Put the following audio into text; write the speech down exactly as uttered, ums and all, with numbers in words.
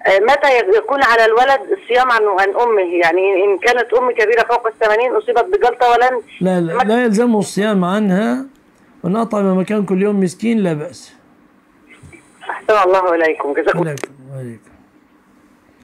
آه، متى يكون على الولد الصيام عن عن امه؟ يعني ان كانت ام كبيره فوق الثمانين اصيبت بجلطه ولن لا لا, لا يلزمه الصيام عنها، وإن أطعم مكان كل يوم مسكين لا بأس. احسن الله اليكم، جزاكم عليكم وعليكم.